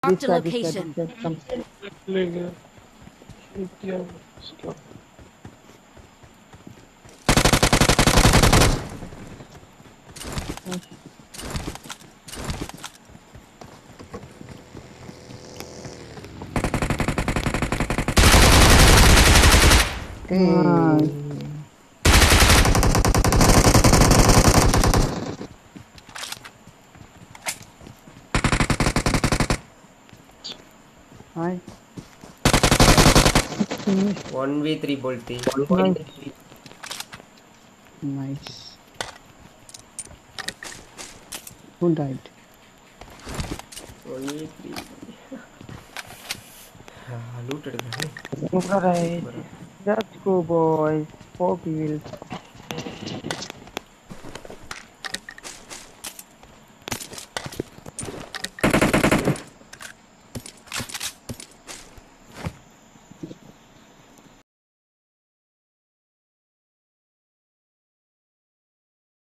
Marked a This side, location. come. लेगा क्या इसका Hi. 1v3 बोलती Nice. Who died? 1v3 लूट எடுக்கணும் Alright, let's go boys. 4 kills.